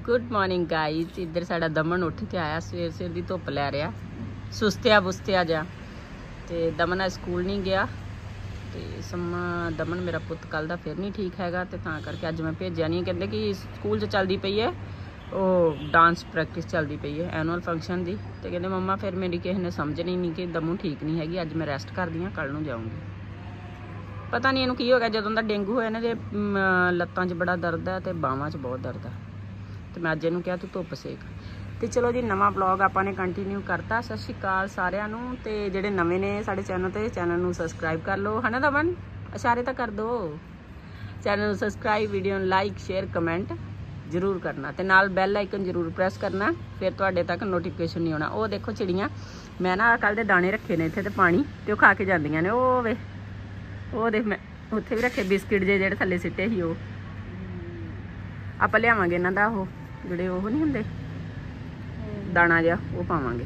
Good morning guys. इधर साडा दमन उठ के आया, सवेर सवेर दी धुप लै रहा, सुस्तिया बुस्तिया जा। तो दमन आज स्कूल नहीं गया, तो समा दमन मेरा पुत कल का फिर नहीं ठीक हैगा, तो करके अज मैं भेजा नहीं। कहते कि स्कूल चलती पई है वो डांस प्रैक्टिस चलती पई है एनुअल फंक्शन की। तो कहते मम्मा फिर मेरी किसी ने समझ नहीं कि दमू ठीक नहीं हैगी, अज मैं रेस्ट कर दी हाँ, कल नूं जाऊँगी। पता नहीं इनू की हो गया, जो का डेंगू होया ना, लत्तां च बड़ा दर्द है तो बाहां च बहुत दर्द है। तो मैं अज इनू कहा तू धुप सेक। तो चलो जी, नवा ब्लॉग आपां ने कंटीन्यू करता। सत श्री अकाल सारिआं नूं। ते जिहड़े नवे ने साडे चैनल ते, चैनल नूं सबसक्राइब कर लो, है ना दमन? इशारे तो कर दो। चैनल नूं सबसक्राइब, वीडियो नूं लाइक शेयर कमेंट जरूर करना, तो नाल बैल आइकन जरूर प्रेस करना, फिर तुहाडे तक नोटिफिकेशन नहीं आना। वो देखो चिड़ियाँ, मैं ना कल दे दाने रखे ने इत्थे, ते पानी ते खा के जांदियां ने। वो वे वो देख, मैं उत्थे भी रखे बिस्किट जे जेहड़े थल्ले सिੱਟੇ ही। वो आपां लियावांगे इन्हां दा वो ਜਿਹੜੇ ਉਹ नहीं ਹੁੰਦੇ दाना जिहा, वो पावांगे।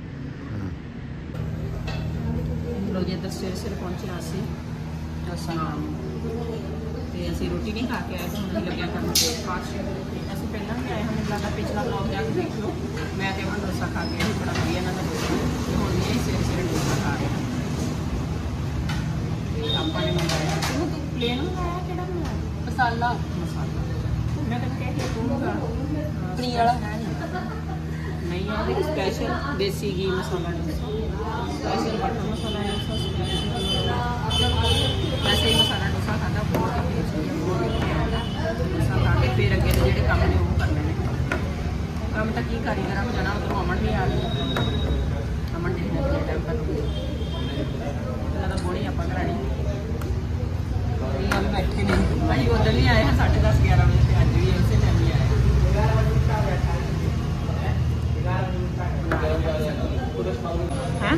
लो जी, इधर सवेरे सवेरे पहुंचे असीं स्नान, तो असीं रोटी नहीं खा के आए, तो हम लग्या करन ब्रेकफास्ट। असीं पहलां भी आए, हमें लगता पिछला ब्लॉग जाके देख लो, मैं तो हम डोसा खा के आए, बड़ा वधिया इन्हां दा डोसा। ते हुण भी सवेरे सवेरे डोसा खा रहे हैं। आपां ने मंगाया प्लेन मंगाया, किहड़ा मंगाया? मसाला मसाला। मैं कहती कि तू पनीर वाला है नहीं है, special desi ghee masala dosa, special butter masala dosa, वैसे ही मसाला डोसा खादा बहुत ही टेस्टी, बहुत डोसा खा के फिर अगे जो काम ने वो करने ने। काम तो की करी करा जाना, उधरों अमन भी आ गई। अमन जी टाइम तक बोनी आप करानी बैठे नहीं, अभी उधर नहीं आए हैं 10:30-11 बजे से, अज भी उसे टाइम ही आए हैं।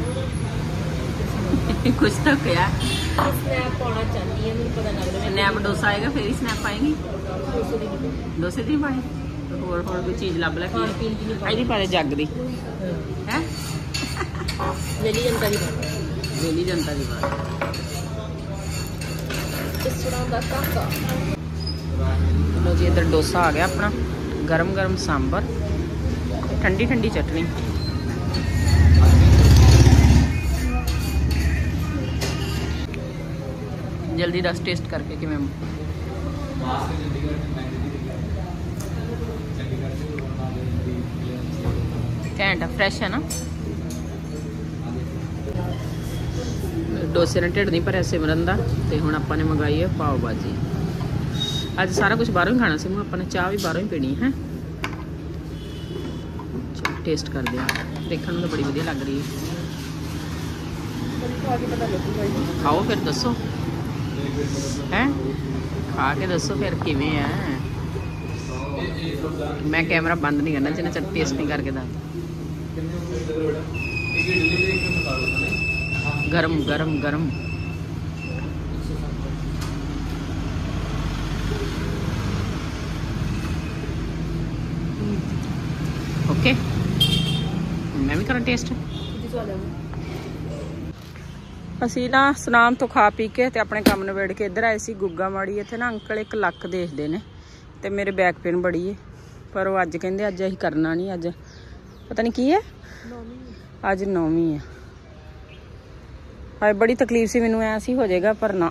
कुछ तो क्या स्नैप पाना चाहती है, मुझे पता लग रहा है। स्नैप डोसा आएगा फिर ही स्नैप आएगी, डोसे दी पानी होर कोई चीज़ लभ लै आई पाले जग दी है। वेली जनता की बात, वेली जनता की बात। लो जी, इधर डोसा आ गया अपना, गरम गरम सांबर, ठंडी ठंडी चटनी। जल्दी दस टेस्ट करके कि मैं घैंट फ्रैश है ना। डोसे ने ढिड नहीं भरिया सिमरन का, तो हुण आपां ने मंगाई है पाव भाजी। अज सारा कुछ बाहरों ही खाना सी, आपां ने चाह भी बाहरों ही पीनी है। टेस्ट कर दिया, देखने में तो बड़ी वधिया लग रही है। खाओ फिर दसो हैं, खा के दसो फिर किवें है। मैं कैमरा बंद नहीं करना जिन्ना चर टेस्ट नहीं करके दस। गरम गरम गरम। ओके, मैं भी करा टेस्ट। असी ना सनाम तो खा पी के ते अपने काम नवेड़ के इधर आए सी गुग्गा माड़ी। इत्थे ना अंकल एक लक देखते ने, ते मेरे बैक पेन बड़ी है, पर वो अज कहते अज असीं करना नहीं, अज पता नहीं की है, अज 9वीं है। हाय बड़ी तकलीफ सी मैनू, ऐसी हो जाएगा पर ना।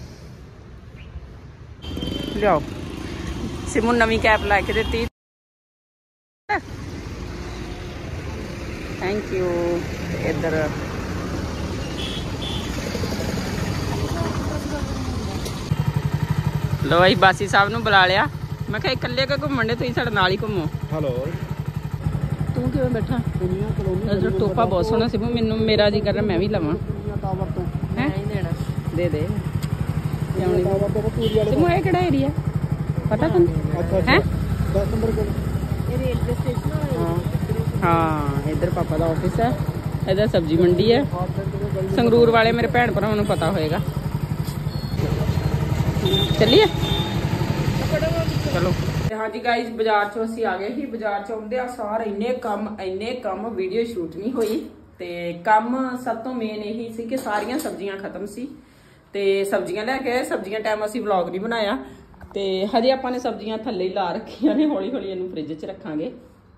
लियाओ, सिमू नवी कैप ला के दी, थैंक यू। इधर लो भाई, बासी साहब नूं बुला लिया। मैं कहा इकल्ले के घूमन दे, तुसीं साडे नाल ही घूमो। हेलो, तू किवें बैठा? टोपा बहुत सोहना सिमू, मैनू मेरा जी कर रहा मैं भी लवां। दे दे सिमू, ये केड़ा एरिया पता तैनूं है? हाँ, इधर पापा का ऑफिस है, इधर सब्जी मंडी है। संगरूर वाले मेरे भैन भरावां नूं पता होएगा। चलिए चलो। हाँ जी गाइज, बाजार चों असीं आ गए ही। बाजार चों आउंदे सार इन्ने कम वीडियो शूट नहीं होई। ते कम सब तो मेन यही सी कि सारियां सब्जियां खत्म सी, ते सब्जियां लैके आए। सब्जियां टाइम असीं व्लॉग नहीं बनाया, ਤੇ ਹਜੇ ਆਪਾਂ ਨੇ ਸਬਜ਼ੀਆਂ ਥੱਲੇ ਹੀ ਲਾ ਰੱਖੀਆਂ ਨੇ, ਹੌਲੀ ਹੌਲੀ ਇਹਨੂੰ ਫ੍ਰਿਜ 'ਚ ਰੱਖਾਂਗੇ।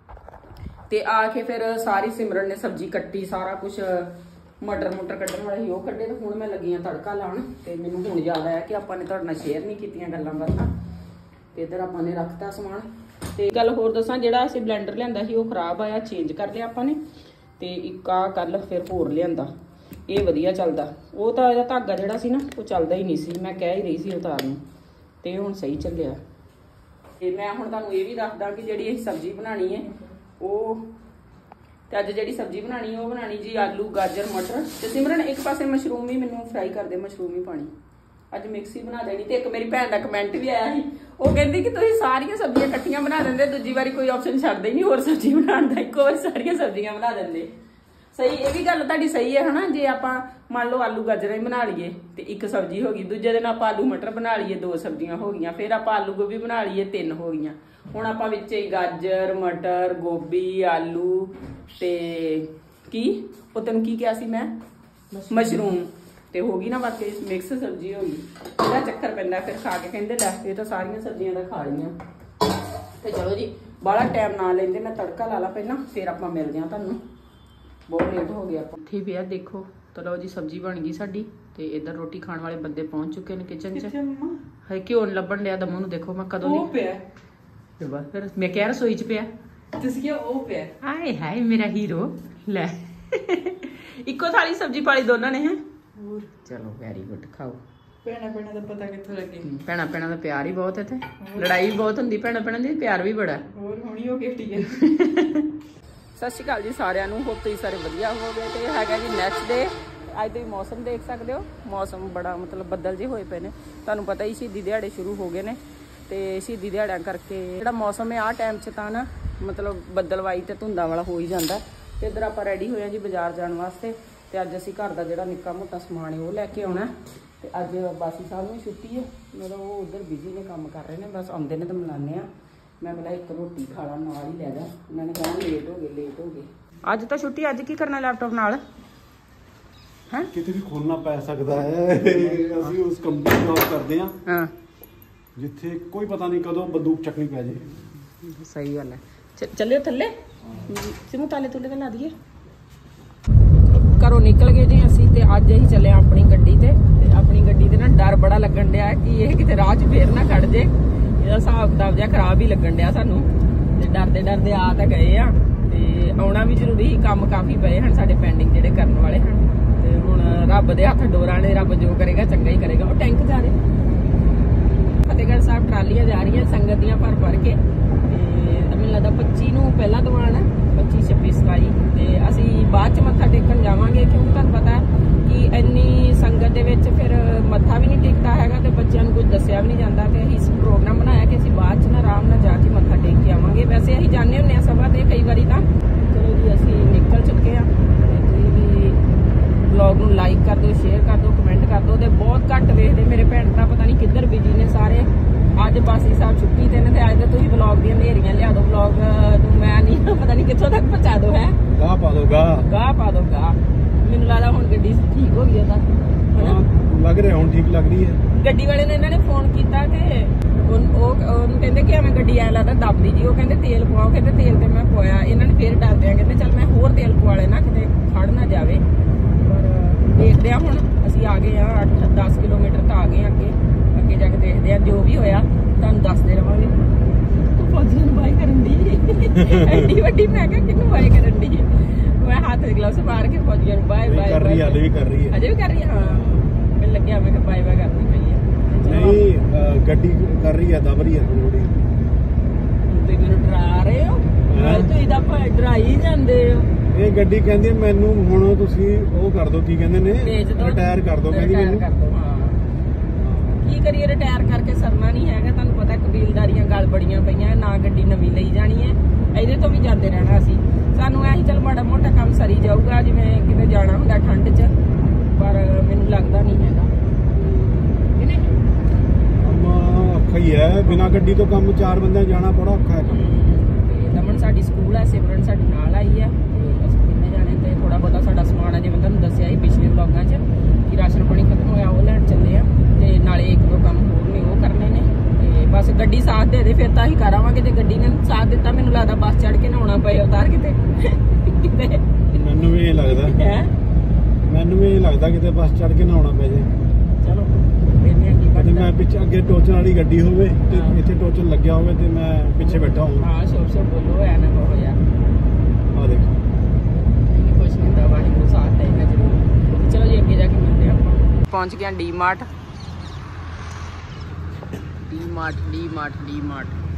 ਤੇ ਆ ਕੇ ਫਿਰ ਸਾਰੀ ਸਿਮਰਨ ਨੇ ਸਬਜ਼ੀ ਕੱਟੀ, ਸਾਰਾ ਕੁਝ ਮਟਰ ਕੱਢਣ ਵਾਲੇ ਸੀ ਉਹ ਕੱਢੇ, ਤੇ ਹੁਣ ਮੈਂ ਲੱਗੀ ਆ ਤੜਕਾ ਲਾਉਣ। ਤੇ ਮੈਨੂੰ ਹੁਣ ਯਾਦ ਆਇਆ ਕਿ ਆਪਾਂ ਨੇ ਤੁਹਾਡੇ ਨਾਲ ਸ਼ੇਅਰ ਨਹੀਂ ਕੀਤੀਆਂ ਗੱਲਾਂ ਬਾਤਾਂ, ਤੇ ਇੱਧਰ ਆਪਾਂ ਨੇ ਰੱਖਤਾ ਸਮਾਨ। ਤੇ ਗੱਲ ਹੋਰ ਦੱਸਾਂ, ਜਿਹੜਾ ਅਸੀਂ ਬਲੈਂਡਰ ਲਿਆਂਦਾ ਸੀ ਉਹ ਖਰਾਬ ਆਇਆ, ਚੇਂਜ ਕਰ ਲਿਆ ਆਪਾਂ ਨੇ। ਤੇ ਇੱਕ ਆ ਕੱਲ ਫਿਰ ਹੋਰ ਲਿਆਂਦਾ, ਇਹ ਵਧੀਆ ਚੱਲਦਾ। ਉਹ ਤਾਂ ਇਹਦਾ ਧਾਗਾ ਜਿਹੜਾ ਸੀ ਨਾ ਉਹ ਚੱਲਦਾ ਹੀ ਨਹੀਂ ਸੀ, ਮੈਂ ਕਹਿ ਹੀ ਰਹੀ ਸੀ ਉਤਾਰ ਨੂੰ, ਤੇ ਹੁਣ ਸਹੀ ਚੱਲਿਆ। ਤੇ ਮੈਂ ਹੁਣ ਤੁਹਾਨੂੰ ਇਹ ਵੀ ਦੱਸਦਾ ਕਿ ਜਿਹੜੀ ਅਸੀਂ ਸਬਜ਼ੀ ਬਣਾਉਣੀ ਹੈ ਉਹ, ਤੇ ਅੱਜ ਜਿਹੜੀ ਸਬਜ਼ੀ ਬਣਾਣੀ ਉਹ ਬਣਾਣੀ ਜੀ ਆਲੂ ਗਾਜਰ ਮਟਰ। ਤੇ ਸਿਮਰਨ ਇੱਕ ਪਾਸੇ ਮਸ਼ਰੂਮ ਵੀ ਮੈਨੂੰ ਫਰਾਈ ਕਰ ਦੇ, ਮਸ਼ਰੂਮ ਹੀ ਪਾਣੀ, ਅੱਜ ਮਿਕਸ ਹੀ ਬਣਾ ਦੇਣੀ। ਤੇ ਇੱਕ ਮੇਰੀ ਭੈਣ ਦਾ ਕਮੈਂਟ ਵੀ ਆਇਆ ਸੀ, ਉਹ ਕਹਿੰਦੀ ਕਿ ਤੁਸੀਂ ਸਾਰੀਆਂ ਸਬਜ਼ੀਆਂ ਇਕੱਠੀਆਂ ਬਣਾ ਦਿੰਦੇ, ਦੂਜੀ ਵਾਰੀ ਕੋਈ ਆਪਸ਼ਨ ਛੱਡਦੇ ਹੀ ਨਹੀਂ ਹੋਰ ਸਬਜ਼ੀ ਬਣਾਉਣ ਦਾ, ਇੱਕੋ ਵਾਰ ਸਾਰੀਆਂ ਸਬਜ਼ੀਆਂ ਬਣਾ ਦਿੰਦੇ। ਸਹੀ, ਇਹ ਵੀ ਗੱਲ ਤੁਹਾਡੀ ਸਹੀ ਹੈ ਹਨਾ। ਜੇ ਆਪਾਂ ਮੰਨ ਲਓ ਆਲੂ ਗਾਜਰਾਂ ਹੀ ਬਣਾ ਲਈਏ ਤੇ ਇੱਕ ਸਬਜ਼ੀ ਹੋ ਗਈ, ਦੂਜੇ ਦਿਨ ਆਪਾਂ ਆਲੂ ਮਟਰ ਬਣਾ ਲਈਏ, 2 ਸਬਜ਼ੀਆਂ ਹੋ ਗਈਆਂ, ਫਿਰ ਆਪਾਂ ਆਲੂ ਗੋਭੀ ਬਣਾ ਲਈਏ, 3 ਹੋ ਗਈਆਂ। ਹੁਣ ਆਪਾਂ ਵਿੱਚ ਹੀ ਗਾਜਰ ਮਟਰ ਗੋਭੀ ਆਲੂ ਤੇ ਕੀ ਉਹ ਤੈਨੂੰ ਕੀ ਕਿਹਾ ਸੀ ਮੈਂ, ਮਸ਼ਰੂਮ, ਤੇ ਹੋ ਗਈ ਨਾ ਬਾਕੀ ਮਿਕਸ ਸਬਜ਼ੀ ਹੋ ਗਈ। ਇਹਦਾ ਚੱਕਰ ਪੈਂਦਾ ਫਿਰ ਖਾ ਕੇ, ਕਹਿੰਦੇ ਲੈ ਇਹ ਤਾਂ ਸਾਰੀਆਂ ਸਬਜ਼ੀਆਂ ਤਾਂ ਖਾ ਲਈਆਂ। ਤੇ ਚਲੋ ਜੀ ਬਾਹਲਾ ਟਾਈਮ ਨਾ ਲੈਂਦੇ, ਮੈਂ ਤੜਕਾ ਲਾ ਲਾ ਪਹਿਲਾਂ, ਫਿਰ ਆਪਾਂ ਮਿਲਦੇ ਹਾਂ ਤੁਹਾਨੂੰ। ਬਹੁਤ ਲੇਟ ਹੋ ਗਿਆ ਆਪਾਂ। ਠੀਕ ਪਿਆ ਦੇਖੋ, ਚਲੋ ਜੀ ਸਬਜ਼ੀ ਬਣ ਗਈ ਸਾਡੀ। ਤੇ ਇੱਧਰ ਰੋਟੀ ਖਾਣ ਵਾਲੇ ਬੰਦੇ ਪਹੁੰਚ ਚੁੱਕੇ ਨੇ ਕਿਚਨ 'ਚ। ਹੈ ਕਿਉਂ ਲੱਭਣ ਡਿਆ ਦਮੂ ਨੂੰ, ਦੇਖੋ ਮੈਂ ਕਦੋਂ ਨਹੀਂ ਪਿਆ। ਫਿਰ ਮੈਂ ਕਿਹਾ ਰਸੋਈ 'ਚ ਪਿਆ, ਤੁਸੀਂ ਕਿਹਾ ਉਹ ਪਿਆ। ਹਾਏ ਹਾਏ ਮੇਰਾ ਹੀਰੋ, ਲੈ ਇੱਕੋ ਥਾਲੀ ਸਬਜ਼ੀ ਪਾਲੀ ਦੋਨਾਂ ਨੇ। ਹੈ ਚਲੋ ਵੈਰੀ ਗੁੱਡ, ਖਾਓ। ਭੈਣਾ ਦਾ ਪਤਾ ਕਿੱਥੋਂ ਲੱਗੇ, ਭੈਣਾ ਦਾ ਪਿਆਰ ਹੀ ਬਹੁਤ, ਇੱਥੇ ਲੜਾਈ ਵੀ ਬਹੁਤ ਹੁੰਦੀ, ਭੈਣਾ ਦੀ ਪਿਆਰ ਵੀ ਬੜਾ। ਹੋਰ ਹੁਣੀ ਹੋ ਗਈ ਠੀਕ ਹੈ। ਸਤਿ ਸ਼੍ਰੀ ਅਕਾਲ ਜੀ ਸਾਰਿਆਂ ਨੂੰ, ਹੋਪ ਤੁਸੀਂ ਸਾਰੇ ਵਧੀਆ ਹੋਵੋਗੇ। ਤੇ ਹੈਗਾ ਜੀ ਨੈਕਸਟ ਡੇ। ਅੱਜ ਤੁਸੀਂ ਮੌਸਮ ਦੇਖ ਸਕਦੇ ਹੋ, ਮੌਸਮ ਬੜਾ ਮਤਲਬ ਬੱਦਲ ਜਿਹੇ ਹੋਏ ਪਏ ਨੇ। ਤੁਹਾਨੂੰ ਪਤਾ ਹੀ ਸ਼ਹੀਦੀ ਦਿਹਾੜੇ ਸ਼ੁਰੂ ਹੋ ਗਏ ਨੇ, ਤੇ ਸ਼ਹੀਦੀ ਦਿਹਾੜਿਆਂ ਕਰਕੇ ਜਿਹੜਾ ਮੌਸਮ ਹੈ ਆਹ ਟਾਈਮ 'ਚ ਤਾਂ ਨਾ ਮਤਲਬ ਬੱਦਲਵਾਈ ਤੇ ਧੁੰਦਾਂ ਵਾਲਾ ਹੋ ਹੀ ਜਾਂਦਾ। ਤੇ ਇੱਧਰ ਆਪਾਂ ਰੈਡੀ ਹੋਏ ਹਾਂ ਜੀ ਬਾਜ਼ਾਰ ਜਾਣ ਵਾਸਤੇ। ਤੇ ਅੱਜ ਅਸੀਂ ਘਰ ਦਾ ਜਿਹੜਾ ਨਿੱਕਾ ਮੋਟਾ ਸਮਾਨ ਹੈ ਉਹ ਲੈ ਕੇ ਆਉਣਾ। ਤੇ ਅੱਜ ਬਾਸੀ ਸਾਹਿਬ ਨੂੰ ਛੁੱਟੀ ਹੈ, ਮਤਲਬ ਉਹ ਉੱਧਰ ਬਿਜ਼ੀ ਨੇ, ਕੰਮ ਕਰ ਰਹੇ ਨੇ, ਬਸ ਆਉਂਦੇ ਨੇ ਤਾਂ ਮਿਲਾਉਂਦੇ ਹਾਂ। ਮੈਂ ਪਹਿਲਾਂ ਇੱਕ ਰੋਟੀ ਖਾ ਲਾ, ਨਾਲ ਹੀ ਲੈ ਜਾ। ਉਹਨਾਂ ਨੇ ਕਹਿਣਾ ਲੇਟ ਹੋ ਗਏ। ਅੱਜ ਤਾਂ ਛੁੱਟੀ, ਅੱਜ ਕੀ ਕਰਨਾ ਲੈਪਟਾਪ ਨਾਲ? ਹੈ ਕਿਤੇ ਵੀ ਖੋਲਣਾ ਪੈ ਸਕਦਾ ਹੈ। ਅਸੀਂ ਉਸ ਕੰਪਨੀ ਜੌਬ ਕਰਦੇ ਹਾਂ ਜਿੱਥੇ ਕੋਈ ਪਤਾ ਨਹੀਂ ਕਦੋਂ ਬੰਦੂਕ ਚੱਕਣੀ ਪੈ ਜੇ। ਸਹੀ ਗੱਲ ਹੈ। ਚੱਲਿਓ ਥੱਲੇ, ਸਿਮੂ ਤਾਲੇ ਤੁਲੇ ਤਾਂ ਲਾ ਦਈਏ। ਘਰੋਂ ਨਿਕਲ ਗਏ ਜੀ ਅਸੀਂ, ਤੇ ਅੱਜ ਅਸੀਂ ਚੱਲੇ ਆਪਣੀ ਗੱਡੀ ਤੇ। ਆਪਣੀ ਗੱਡੀ ਤੇ ਨਾ ਡਰ ਬੜਾ ਲੱਗਣ ਡਿਆ ਕਿ ਇਹ ਕਿਤੇ ਰਾਹ 'ਚ ਫੇਰ ਨਾ ਖੜ ਜੇ। ਇਹਦਾ ਹਿਸਾਬ ਕਿਤਾਬ ਜਿਹਾ ਖਰਾਬ ਹੀ ਲੱਗਣ ਡਿਆ ਸਾਨੂੰ। ਤੇ ਡਰਦੇ ਆ ਤਾਂ ਗਏ ਆ, ਤੇ ਆਉਣਾ ਵੀ ਜ਼ਰੂਰੀ ਸੀ, ਕੰਮ ਕਾਫੀ ਪਏ ਹਨ ਸਾਡੇ ਪੈਂਡਿੰਗ ਜਿਹੜੇ ਕਰਨ ਵਾਲੇ ਹਨ। ਤੇ ਹੁਣ ਰੱਬ ਦੇ ਹੱਥ ਡੋਰਾਂ ਨੇ, ਰੱਬ ਜੋ ਕਰੇਗਾ ਚੰਗਾ ਹੀ ਕਰੇਗਾ। ਉਹ ਟੈਂਕ ਜਾ ਰਹੇ ਫਤਿਹਗੜ੍ਹ ਸਾਹਿਬ, ਟਰਾਲੀਆਂ ਜਾ ਰਹੀਆਂ ਸੰਗਤ ਦੀਆਂ ਭਰ ਕੇ। ਤੇ ਮੈਨੂੰ ਲੱਗਦਾ 25 ਨੂੰ ਪਹਿਲਾ ਦੀਵਾਨ ਹੈ, 25 26 27। ਤੇ ਅਸੀਂ ਬਾਅਦ 'ਚ ਮੱਥਾ ਟੇਕਣ ਜਾਵਾਂਗੇ, ਕਿਉਂਕਿ ਤੁਹਾਨੂੰ ਪਤਾ ਕਿ ਇੰਨੀ ਸੰਗਤ ਦੇ ਵਿੱਚ ਫਿਰ ਮੱਥਾ ਵੀ ਨਹੀਂ ਟੇਕਦਾ ਹੈਗਾ, ਤੇ ਬੱਚਿਆਂ ਨੂੰ ਕੁਝ ਦੱਸਿਆ ਵੀ ਨਹੀਂ ਜਾਂਦਾ। ਤੇ ਅਸੀਂ ਪ੍ਰੋਗਰਾਮ ਬਣਾਇਆ ਕਿ ਅਸੀਂ ਬਾਅਦ 'ਚ ਨਾ ਆਰਾਮ ਨਾਲ ਜਾ ਕੇ ਮੱਥਾ ਟੇਕ ਕੇ ਆਵਾਂਗੇ। ਵੈਸੇ ਅਸੀਂ ਜਾਂਦੇ ਹੁੰਦੇ ਹਾਂ ਸਭਾ ਤੇ ਕਈ ਵਾਰੀ ਤਾਂ। ਚਲੋ ਜੀ ਅਸੀਂ ਨਿਕਲ ਚੁੱਕੇ ਹਾਂ। ਤੁਸੀਂ ਵੀ ਵਲੌਗ ਨੂੰ ਲਾਈਕ ਕਰ ਦਿਓ, ਸ਼ੇਅਰ ਕਰ ਦਿਓ, ਕਮੈਂਟ ਕਰ ਦਿਓ। ਤੇ ਬਹੁਤ ਘੱਟ ਵੇਖਦੇ ਮੇਰੇ ਭੈਣ ਭਰਾ, ਪਤਾ ਨਹੀਂ ਕਿੱਧਰ ਬਿਜੀ ਨੇ ਸਾਰੇ। ਅੱਜ ਬਾਸੀ ਸਾਹਿਬ ਛੁੱਟੀ ਤੇ ਨੇ, ਤੇ ਅੱਜ ਤਾਂ ਤੁਸੀਂ ਵਲੌਗ ਦੀਆਂ ਨੇਰੀਆਂ ਲਿਆ ਦਿਓ। ਵਲੌਗ ਨੂੰ ਮੈਂ ਨਹੀਂ ਪਤਾ ਨਹੀਂ ਕਿੱਥੋਂ ਤੱਕ ਪਹੁੰਚਾ ਦਿਓ। ਹੈ ਗਾਹ ਪਾ ਦੋ, ਗਾਹ ਪਾ ਦੋ। ਮੈਨੂੰ ਲੱਗਦਾ ਹੁਣ ਗੱਡੀ ਠੀਕ ਹੋ ਗਈ ਹੈ ਤਾਂ, ਲੱਗ ਰਿਹਾ ਹੁਣ ਠੀਕ ਲੱਗ ਰਹੀ ਹੈ। ਗੱਡੀ ਵਾਲੇ ਨੇ ਇਹਨਾਂ ਨੇ ਫੋਨ ਕੀਤਾ ਤੇ ਉਹਨੂੰ ਕਹਿੰਦੇ ਕਿ ਐਵੇਂ ਗੱਡੀ ਐ ਲੱਗਦਾ ਦੱਬਦੀ ਜੀ। ਉਹ ਕਹਿੰਦੇ ਤੇਲ ਪਵਾਓ, ਕਹਿੰਦੇ ਤੇਲ ਤੇ ਮੈਂ ਪਵਾਇਆ। ਇਹਨਾਂ ਨੇ ਫੇਰ ਡਰਦੇ ਆ, ਕਹਿੰਦੇ ਚੱਲ ਮੈਂ ਹੋਰ ਤੇਲ ਪਵਾ ਲੈਣਾ, ਕਿਤੇ ਖੜ ਨਾ ਜਾਵੇ। ਪਰ ਦੇਖਦੇ ਆ, ਹੁਣ ਅਸੀਂ ਆ ਗਏ ਆ 8-10 ਕਿਲੋਮੀਟਰ ਤਾਂ ਆ ਗਏ ਅੱਗੇ ਜਾ ਕੇ ਦੇਖਦੇ ਆ, ਜੋ ਵੀ ਹੋਇਆ ਤੁਹਾਨੂੰ ਦੱਸਦੇ ਰਵਾਂਗੇ। ਫੌਜੀਆਂ ਨੂੰ ਬਾਏ ਕਰਨ ਦੀ ਐਡੀ ਵੱਡੀ, ਮੈਂ ਕਿਹਾ ਕਿਹਨੂੰ ਬਾਏ ਕਰਨ ਦੀ? ਮੈਂ ਹੱਥ ਦੇ ਗਲਵਸ ਪਾ ਕੇ ਫੌਜੀਆਂ ਨੂੰ ਬਾਏ ਕਰ ਰਹੀ ਹੈ, ਅਜੇ ਵੀ ਕਰ ਰਹੀ ਹੈ। ਹਾਂ ਮੈਨੂੰ ਲੱਗਿਆ ਮੈਂ ਕਿਹਾ ਬਾਏ ਕਰਦੀ ਪਈ ਹੈ। ਨਹੀਂ ਗੱਡੀ ਕਰ ਰਹੀ ਹੈ, ਦਬ ਰਹੀ ਹੈ ਥੋੜੀ। ਤੁਸੀਂ ਮੈਨੂੰ ਡਰਾ ਰਹੇ ਹੋ, ਤੁਸੀਂ ਤਾਂ ਡਰਾਈ ਜਾਂਦੇ ਹੋ। ਇਹ ਗੱਡੀ ਕਹਿੰਦੀ ਮੈਨੂੰ ਹੁਣ ਤੁਸੀਂ ਉਹ ਕਰ ਦੋ, ਕੀ ਕਹਿੰਦੇ ਨੇ, ਰਿਟਾਇਰ ਕਰ ਦੋ। ਕਹਿੰਦੀ ਮੈਨੂੰ ਕੀ ਕਰੀਏ, ਰਿਟਾਇਰ ਕਰਕੇ ਸਰਨਾ ਨਹੀਂ ਹੈਗਾ। ਤੁਹਾਨੂੰ ਪਤਾ ਕਬੀਲਦਾਰੀਆਂ ਗਲ ਬੜੀਆਂ ਪਈਆਂ, ਨਾ ਗੱਡੀ ਨਵੀਂ ਲਈ ਜਾਣੀ ਹੈ, ਇਹਦੇ ਤੋਂ ਵੀ ਜਾਂਦੇ ਰਹਿਣਾ ਅਸੀਂ। ਸਾਨੂੰ ਐਂ ਚੱਲ ਮਾੜਾ ਮੋਟਾ ਕੰਮ ਸਰੀ ਜਾਊਗਾ, ਜਿਵੇਂ ਕਿਤੇ ਜਾਣਾ ਹੁੰਦਾ ਠੰਡ 'ਚ, ਪਰ ਮੈਨੂੰ ਲੱਗਦਾ ਨਹੀਂ ਹੈਗਾ। ਔਖਾ ਹੀ ਹੈ, ਬਿਨਾਂ ਗੱਡੀ ਤੋਂ ਕੰਮ 4 ਬੰਦਿਆਂ ਜਾਣਾ ਬੜਾ ਔਖਾ ਹੈ। ਤੇ ਦਮਨ ਸਾਡੀ ਸਕੂਲ ਹੈ, ਸਿਮਰਨ ਸਾਡੀ ਨਾਲ ਆਈ ਹੈ, ਤੇ ਅਸੀਂ ਕਿੰਨੇ ਜਾਣੇ। ਤੇ ਥੋੜਾ ਬਹੁਤਾ ਸਾਡਾ ਸਮਾਨ ਹੈ, ਜਿਵੇਂ ਤੁਹਾਨੂੰ ਦੱਸਿਆ ਸੀ ਪਿਛਲੇ ਵਲੌਗਾਂ 'ਚ ਕਿ ਰਾਸ਼ਨ ਪਾਣੀ ਖਤਮ ਹੋਇਆ, ਉਹ ਲੈਣ ਚੱਲੇ ਆ। ਤੇ ਨਾਲੇ 1-2 ਕੰਮ ਹੋਰ ਨੇ ਉਹ ਕਰਨੇ ਨੇ। ਤੇ ਸਾਥ ਦਿੱਤਾ। ਮੈਨੂੰ ਲੱਗਦਾ ਬੱਸ ਚੜ ਕੇ ਨਹਾਉਣਾ ਪਏ ਉਤਾਰ ਕਿਤੇ ਕਿਤੇ ਮੈਨੂੰ ਵੀ ਇਹ ਲੱਗਦਾ ਹੈ, ਮੈਨੂੰ ਵੀ ਇਹ ਲੱਗਦਾ ਕਿਤੇ ਬੱਸ ਚੜ ਕੇ ਨਹਾਉਣਾ ਪੈ ਜੇ। ਚਲੋ ਦੇਖਦੇ ਕੀ ਤੇ ਬਣਦਾ। ਮੈਂ ਪਿੱਛੇ ਅੱਗੇ ਟੋਚਨ ਵਾਲੀ ਗੱਡੀ ਹੋਵੇ ਤੇ ਇੱਥੇ ਟੋਚਨ ਲੱਗਿਆ ਹੋਵੇ ਤੇ ਮੈਂ ਪਿੱਛੇ ਬੈਠਾ ਹਾਂ। ਹਾਂ ਸ਼ੋਰ ਬੋਲੋ ਐ ਨਾ ਕਹੋ ਯਾਰ। ਆ ਦੇਖ ਕੁਛ ਨਹੀਂ ਹੁੰਦਾ, ਵਾਹਿਗੁਰੂ ਸਾਥ ਦੇਗਾ ਜ਼ਰੂਰ। ਚਲੋ ਜੀ ਅੱਗੇ ਜਾ ਕੇ ਮਿਲਦੇ ਆਪਾਂ। ਪਹੁੰਚ ਗਿਆ ਡੀ ਮਾਰਟ।